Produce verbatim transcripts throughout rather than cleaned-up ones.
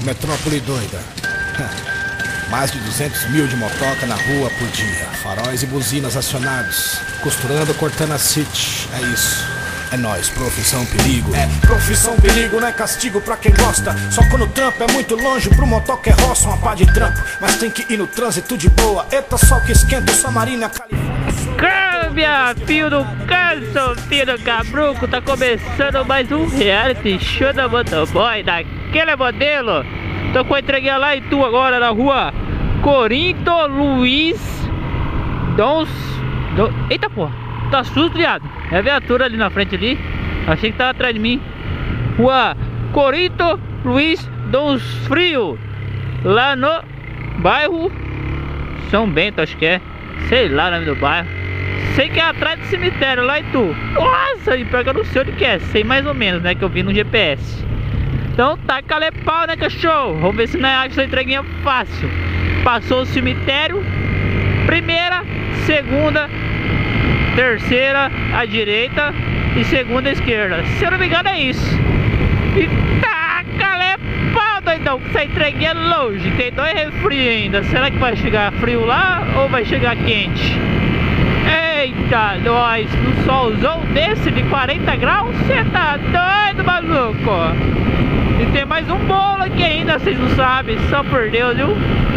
metrópole doida. Mais de duzentos mil de motoca na rua por dia. Faróis e buzinas acionados. Costurando, cortando a city. É isso. É nóis, profissão perigo. É, profissão perigo não é castigo pra quem gosta. Só quando o trampo é muito longe, pro motoca é roça, uma pá de trampo. Mas tem que ir no trânsito de boa. Eita, sol que esquenta, São Marina, Califórnia. Câmbia, fio do canso, fio do cabruco. Tá começando mais um reality show da motoboy, daquele modelo. Tô com a entreguinha lá em tu agora na rua Corinto Luiz Dons do... Eita porra, tá susto, viado. É a viatura ali na frente ali. Achei que tava atrás de mim. Rua Corinto Luiz Dons Frio, lá no bairro São Bento, acho que é. Sei lá o nome do bairro. Sei que é atrás do cemitério, lá em tu. Nossa, e pior que eu não sei onde que é. Sei mais ou menos, né, que eu vi no G P S. Então tá calepau, né, cachorro? Vamos ver se não acha essa entreguinha fácil. Passou o cemitério. Primeira, segunda, terceira à direita e segunda à esquerda. Se eu não me engano é isso. E tá calepau, doidão, que essa entreguinha é longe. Tem dois refri ainda. Será que vai chegar frio lá ou vai chegar quente? Eita, nós, no solzão desse de quarenta graus, você tá doido, maluco? E tem mais um bolo aqui ainda, vocês não sabem, só por Deus, viu?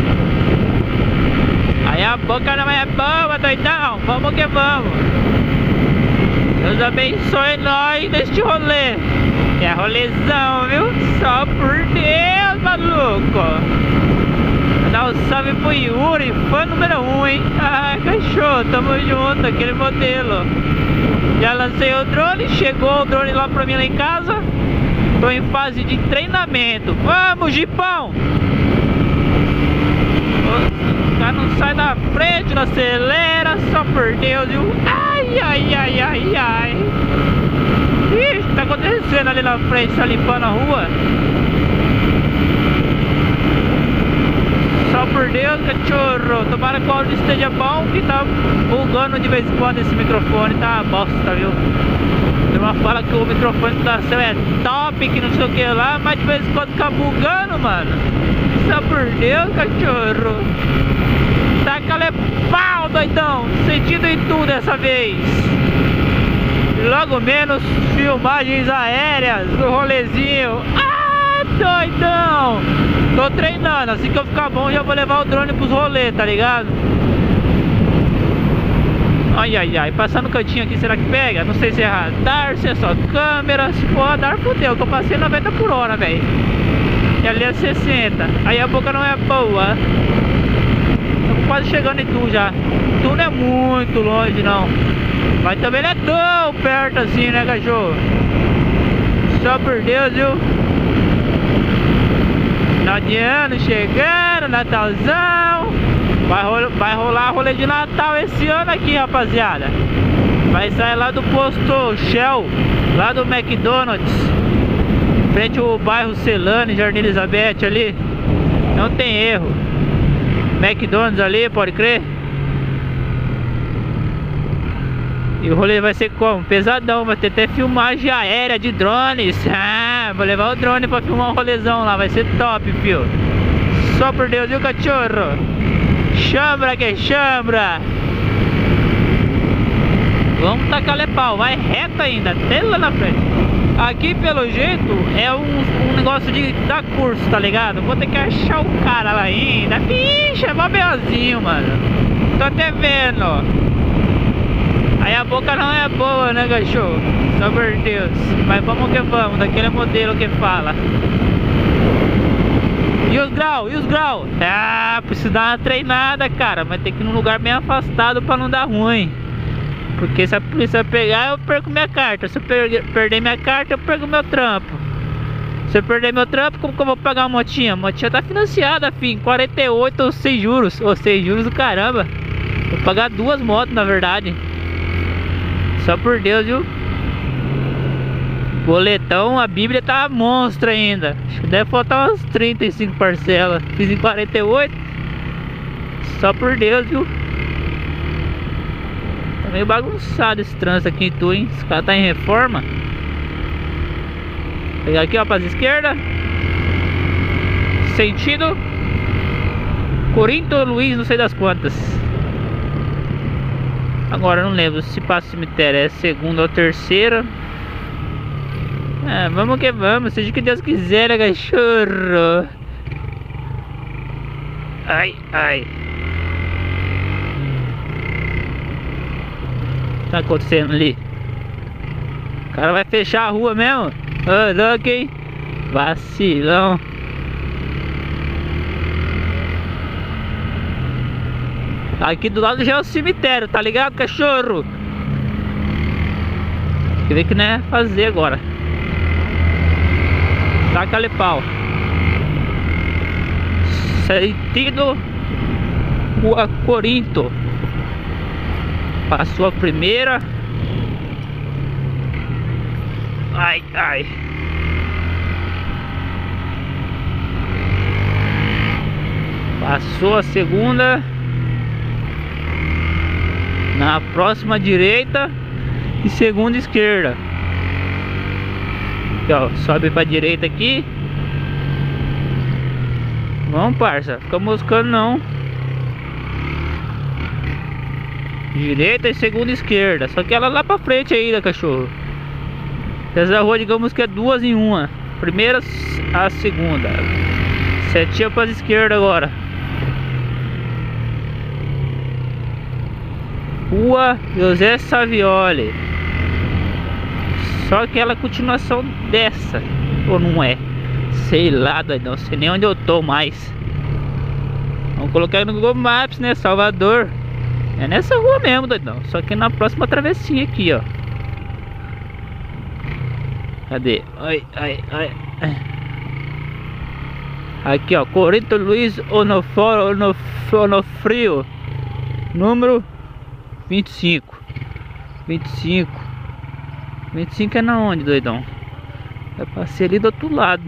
Aí a boca não é boa, doidão, vamos que vamos. Deus abençoe nós neste rolê. É rolezão, viu? Só por Deus, maluco. Dá um salve pro Yuri, fã número um, hein? Ah, cachorro, tamo junto, aquele modelo. Já lancei o drone, chegou o drone lá pra mim lá em casa. Tô em fase de treinamento. Vamos, Jipão! O cara não sai da frente, não acelera, só por Deus, viu? Ai, ai, ai, ai, ai. Ih, o que tá acontecendo ali na frente? Tá limpando a rua? Só por Deus, cachorro. Tomara que o áudio esteja bom, que tá bugando de vez em quando esse microfone. Tá uma bosta, viu? Tem uma fala que o microfone da céu é top, que não sei o que lá, mas de vez em quando fica bugando, mano. Só por Deus, cachorro. Tá calepau, doidão. Sentido em tudo dessa vez. E logo menos filmagens aéreas do rolezinho. Ah, doidão. Tô treinando, assim que eu ficar bom já vou levar o drone pros rolês, tá ligado? Ai, ai, ai, passar no cantinho aqui, será que pega? Não sei se é radar, se é só câmera. Se for radar, fudeu, que eu passei noventa por hora, velho. E ali é sessenta. Aí a boca não é boa. Tô quase chegando em tu já. Tu não é muito longe, não. Mas também não é tão perto assim, né, cachorro? Só por Deus, viu? Final de ano chegando, Natalzão. Vai rolar, vai rolar rolê de Natal esse ano aqui, rapaziada. Vai sair lá do posto Shell, lá do McDonald's, frente ao bairro Celane, Jardim Elizabeth ali. Não tem erro. McDonald's ali, pode crer. E o rolê vai ser como? Pesadão, vai ter até filmagem aérea de drones. Ah, vou levar o drone pra filmar um rolezão lá, vai ser top, fio. Só por Deus, viu, cachorro? Chambra que chambra. Vamos tacar lepau, vai reto ainda, até lá na frente. Aqui pelo jeito é um, um negócio de dar curso, tá ligado? Vou ter que achar o cara lá ainda. Vixe, é mó belzinho, mano. Tô até vendo. Aí a boca não é boa, né, cachorro? Só por Deus. Mas vamos que vamos, daquele modelo que fala. E os graus, e os graus? Ah, preciso dar uma treinada, cara. Mas tem que ir num lugar bem afastado pra não dar ruim. Porque se a polícia pegar, eu perco minha carta. Se eu per perder minha carta, eu perco meu trampo. Se eu perder meu trampo, como que eu vou pagar uma motinha? A motinha tá financiada, filho, quarenta e oito ou seis juros. Ou seis juros do caramba. Vou pagar duas motos, na verdade. Só por Deus, viu? Boletão, a Bíblia tá monstro ainda. Acho que deve faltar umas trinta e cinco parcelas. Fiz em quarenta e oito. Só por Deus, viu? Tá meio bagunçado esse trânsito aqui em tu, hein? Esse cara tá em reforma. Vou pegar aqui, ó, pra esquerda. Sentido Corinto Luiz, não sei das quantas. Agora não lembro se passa o cemitério é segunda ou terceira. É, vamos que vamos, seja o que Deus quiser, né, cachorro? Ai, ai. O que tá acontecendo ali? O cara vai fechar a rua mesmo? Ô, louco, hein? Vacilão. Aqui do lado já é o cemitério, tá ligado, cachorro? Quer ver que não é fazer agora. Taca-lhe pau. Sentido Rua Corinto. Passou a primeira. Ai, ai. Passou a segunda. Na próxima direita e segunda esquerda. Aqui, ó, sobe pra direita aqui. Vamos, parça, fica moscando não. Direita e segunda esquerda. Só que ela lá pra frente ainda, cachorro. Essa rua, digamos que é duas em uma. Primeira a segunda. Setinha pra esquerda agora. Rua José Savioli. Só que ela é continuação dessa. Ou não é? Sei lá, doidão. Sei nem onde eu tô mais. Vamos colocar no Google Maps, né? Salvador. É nessa rua mesmo, doidão. Só que na próxima travessinha aqui, ó. Cadê? Ai, ai, ai. Aqui, ó. Corinto Luiz Onofrio, Onofrio. Número vinte e cinco. vinte e cinco. vinte e cinco é na onde, doidão? É pra ser ali do outro lado.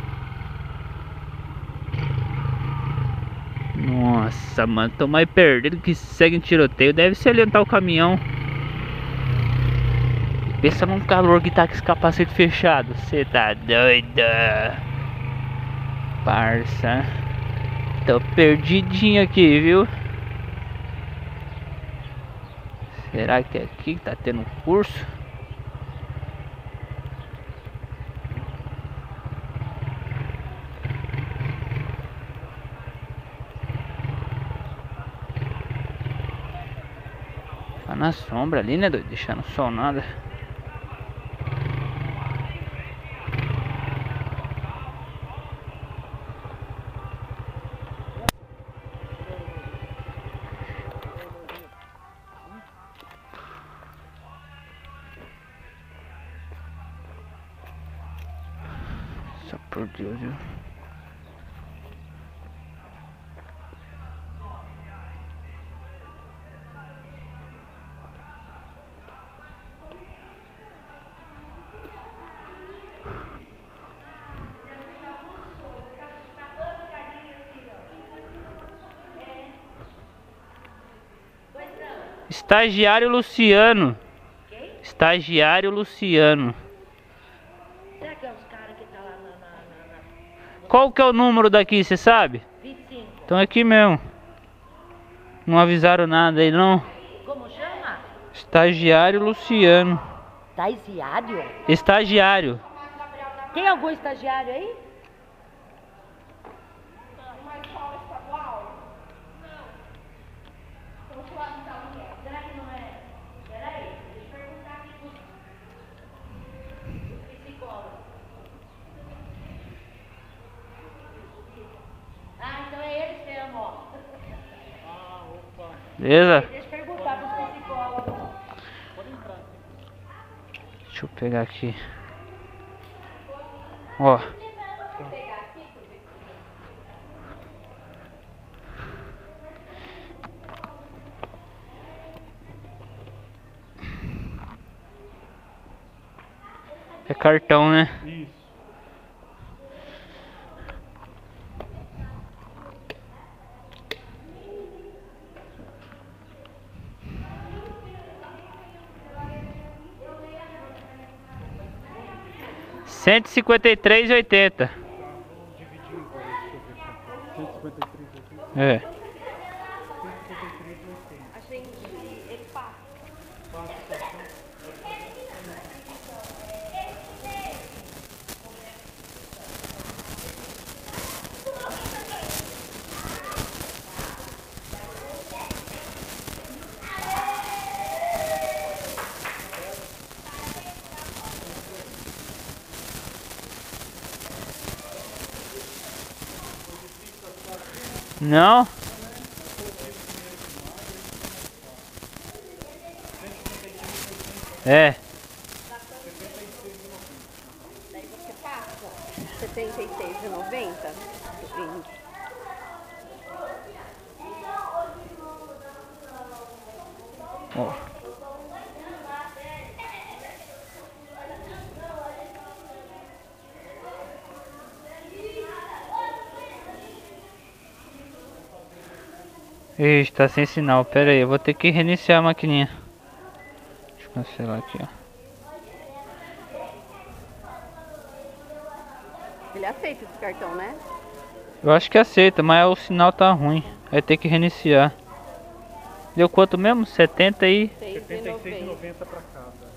Nossa, mano, tô mais perdido que segue em tiroteio. Deve ser alientar o caminhão. Pensa num calor que tá com esse capacete fechado. Cê tá doida, parça. Tô perdidinho aqui, viu? Será que é aqui que tá tendo um curso? Tá na sombra ali, né, doido? Deixando sol nada. Só por Deus, viu? Estagiário Luciano. Quem? Estagiário Luciano. Será que é os caras que tá lá na, na, na, na... Qual que é o número daqui, você sabe? vinte e cinco. Então é aqui mesmo. Não avisaram nada aí não. Como chama? Estagiário Luciano. Estagiário? Estagiário. Tem algum estagiário aí? Será que não é? Peraí, deixa eu perguntar aqui pro psicólogo. Ah, então é eles mesmo, ó. Ah, opa. Beleza? Deixa eu perguntar pro psicólogo. Pode entrar. Deixa eu pegar aqui. Ó. É cartão, né? Isso. cento e cinquenta e três e oitenta. É. A gente, ele passa. Não? É. Daí você passa setenta e seis e noventa. Ó. Ixi, tá sem sinal. Pera aí, eu vou ter que reiniciar a maquininha. Deixa eu cancelar aqui, ó. Ele aceita esse cartão, né? Eu acho que aceita, mas o sinal tá ruim. Vai ter que reiniciar. Deu quanto mesmo? setenta e... setenta e seis e noventa pra cada.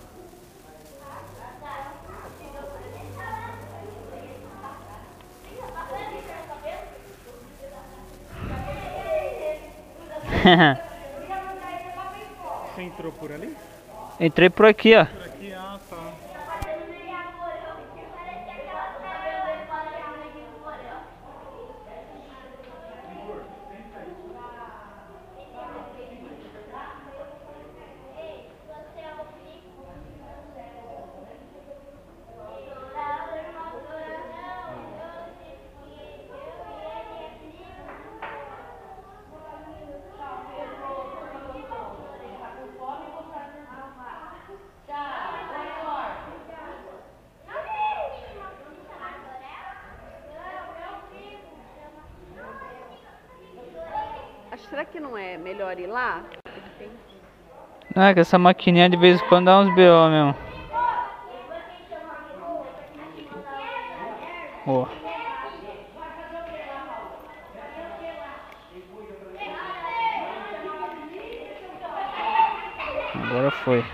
Você entrou por ali? Entrei por aqui, ó. Por aqui, ah, tá. Será que não é melhor ir lá? Não, é que essa maquininha de vez em quando dá uns B O mesmo. Ó. Agora foi.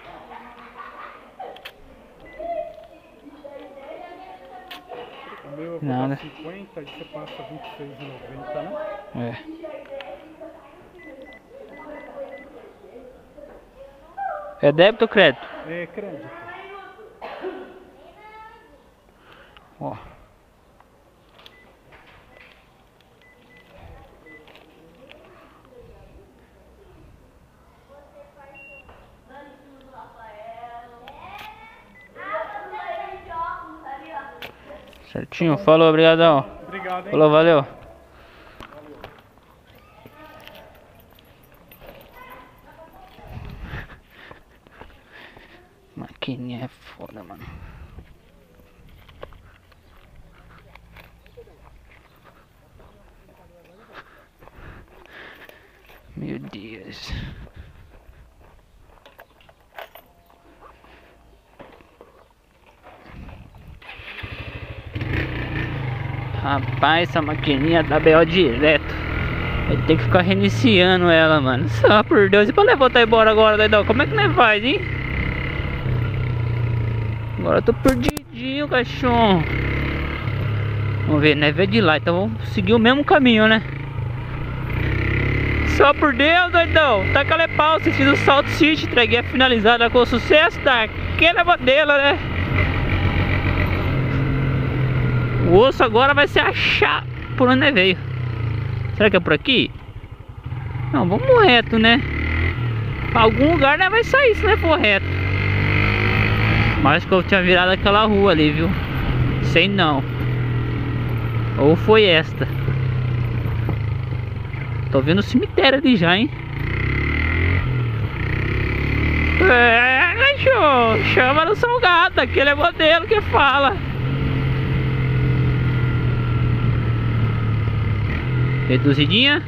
O meu eu vou Nada. dar cinquenta e você passa vinte e seis e noventa, né? É. É débito ou crédito? É crédito. Ó. Certinho, falou, obrigadão. Obrigado, hein? Falou, valeu. Maquininha é foda, mano. Meu Deus. Rapaz, essa maquininha dá B O direto. Vai ter que ficar reiniciando ela, mano. Só por Deus. E pra levantar e embora agora, doidão? Como é que nós faz, hein? Agora eu tô perdidinho, cachorro. Vamos ver, né? Veio de lá. Então vamos seguir o mesmo caminho, né? Só por Deus, doidão. Taca a pau, sentido Salt City. Entreguei finalizada com sucesso daquele modelo, né? O osso agora vai se achar por onde ele veio. Será que é por aqui? Não, vamos reto, né? Pra algum lugar, né, vai sair se não for reto. Mas que eu tinha virado aquela rua ali, viu? Sei não. Ou foi esta. Tô vendo o cemitério ali já, hein? É, cachorro. Chama no salgado. Aquele é modelo que fala. Reduzidinha.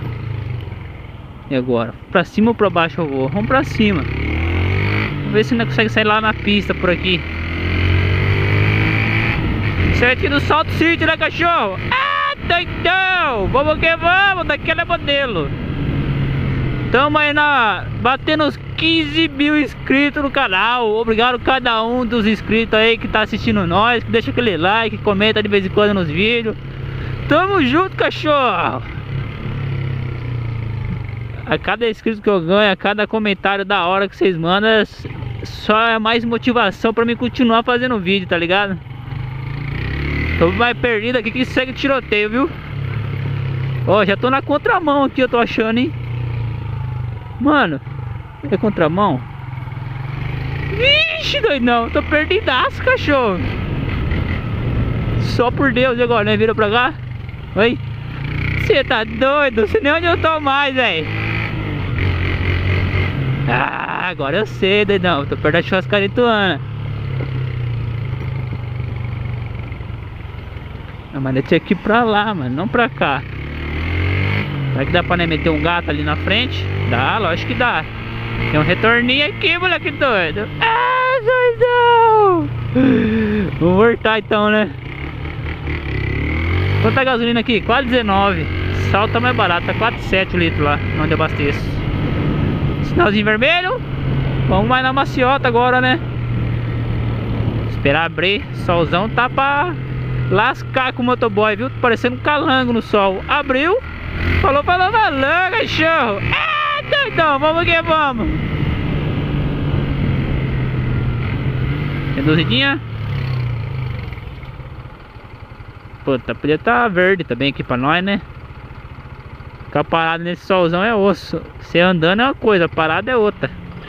E agora? Pra cima ou pra baixo eu vou? Vamos pra cima. Vamos ver se ainda consegue sair lá na pista por aqui. Certinho do Salt City, né, cachorro? doidão! Vamos que vamos, daquele modelo. Tamo aí na... batendo uns quinze mil inscritos no canal. Obrigado a cada um dos inscritos aí que tá assistindo nós, que deixa aquele like, comenta de vez em quando nos vídeos. Tamo junto, cachorro! A cada inscrito que eu ganho, a cada comentário da hora que vocês mandam, só é mais motivação pra mim continuar fazendo vídeo, tá ligado? Tô mais perdido aqui que segue tiroteio, viu? Ó, já tô na contramão aqui, eu tô achando, hein? Mano, é contramão? Vixe, doidão, tô perdidaço, cachorro. Só por Deus agora, né? Vira pra cá. Oi? Você tá doido? Não sei nem onde eu tô mais, velho. Ah, agora eu sei, doidão. Tô perto da churrascaria Ituana. Ah, mas eu tinha que ir pra lá, mano, não pra cá. Será que dá pra né, meter um gato ali na frente? Dá, lógico que dá. Tem um retorninho aqui, moleque doido. Ah, doidão! Vamos voltar então, né? Quanto a gasolina aqui? quatro reais e dezenove centavos. Sal tá mais barato, tá quatro reais e sete centavos o litro lá, onde eu abasteço. Sinalzinho vermelho. Vamos mais na maciota agora, né? Esperar abrir. Solzão tá pra lascar com o motoboy, viu? Parecendo um calango no sol. Abriu. Falou, falou, falou, cachorro. Ah, doidão, vamos que vamos. Reduzidinha. Puta, podia estar verde também aqui pra nós, né? Ficar parado nesse solzão é osso. Você andando é uma coisa, parado é outra.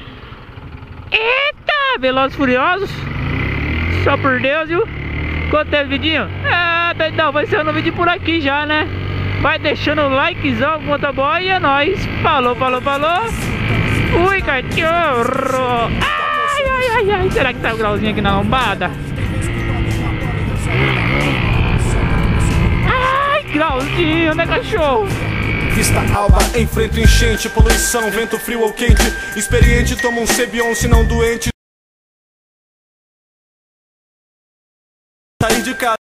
Eita, Velozes e Furiosos. Só por Deus, viu? Quanto é o vidinho? Ah, doidão, vai ser um vídeo por aqui já, né? Vai deixando o likezão, motoboy, e é nóis. Falou, falou, falou. Ui, cachorro. Ai, ai, ai, ai. Será que tá o grauzinho aqui na lombada? Ai, grauzinho, né, cachorro? Vista alba, enfrento enchente, poluição, vento frio ou quente. Experiente, toma um Cebion, se não doente. Sair de casa.